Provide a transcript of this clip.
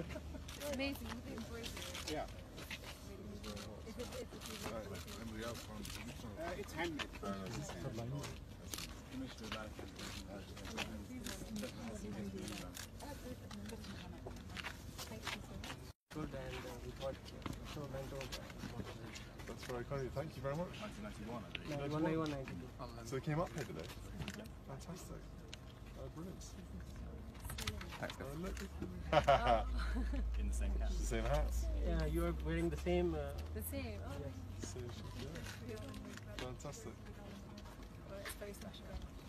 It's amazing with the embroidery. Yeah. Anybody else found it? It's handmade. Good, and we got so mental. That's very kind of you. Thank you very much. 1991, I think. 1992. So they came up here today? Fantastic. Oh, brilliant. Thanks, guys. Oh, look. In the same cap. The same hats. Yeah, you are wearing the same. The same. Oh, Yes. So, yeah. Fantastic. well, it's very special.